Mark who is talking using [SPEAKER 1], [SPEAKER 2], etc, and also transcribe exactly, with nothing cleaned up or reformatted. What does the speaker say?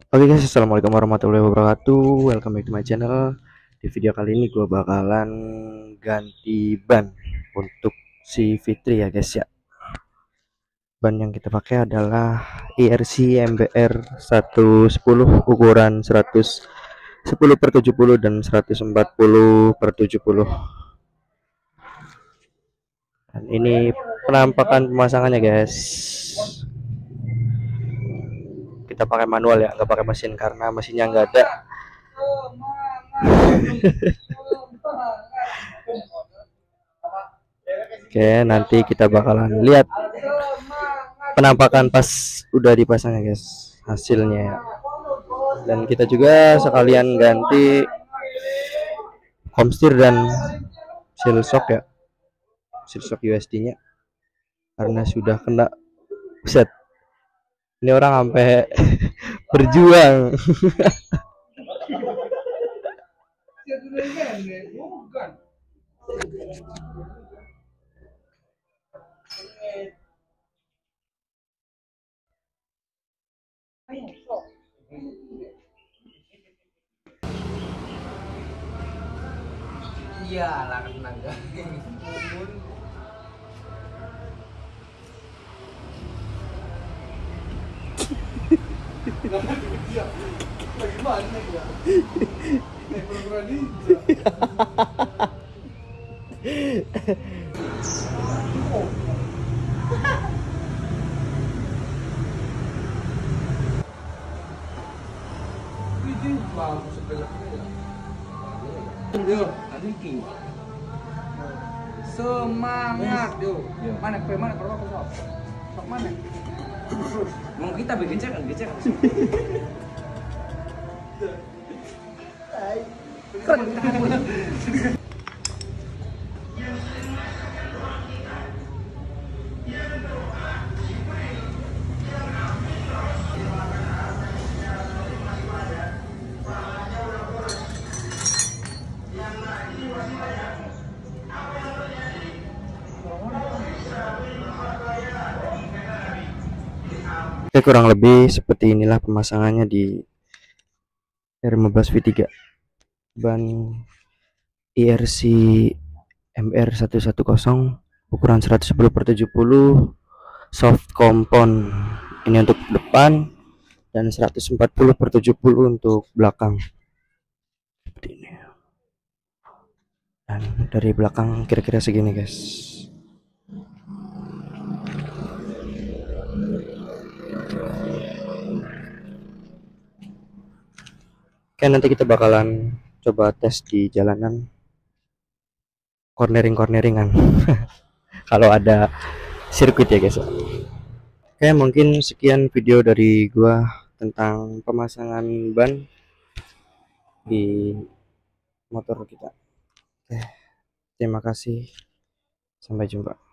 [SPEAKER 1] Oke guys, assalamualaikum warahmatullahi wabarakatuh. Welcome back to my channel. Di video kali ini gue bakalan ganti ban untuk si Fitri ya guys ya. Ban yang kita pakai adalah I R C M B R seratus sepuluh ukuran seratus sepuluh per tujuh puluh dan seratus empat puluh per tujuh puluh. Dan ini penampakan pemasangannya guys. Kita pakai manual ya, nggak pakai mesin karena mesinnya nggak ada. Oke, nanti kita bakalan lihat penampakan pas udah dipasang ya guys, hasilnya ya. Dan kita juga sekalian ganti komstir dan seal shock ya, seal shock U S D nya karena sudah kena set. Ini orang sampai berjuang.
[SPEAKER 2] Iya lah tenaga. Lagi mana ya? Naik pura-pura ninja. Ini bagus sepele-sepele. Yo, adiki. Semangat yo. Mana pe mana kalau aku sok. Sok mana? Mau kita bikin cek, cek.
[SPEAKER 1] Oke, kurang lebih seperti inilah pemasangannya di R lima belas V tiga ban I R C M R seratus sepuluh ukuran seratus sepuluh per tujuh puluh soft compound ini untuk depan dan seratus empat puluh per tujuh puluh untuk belakang seperti ini. Dan dari belakang kira-kira segini guys. Oke, nanti kita bakalan coba tes di jalanan cornering-corneringan kalau ada sirkuit ya guys. Oke, mungkin sekian video dari gua tentang pemasangan ban di motor kita. Oke, terima kasih, sampai jumpa.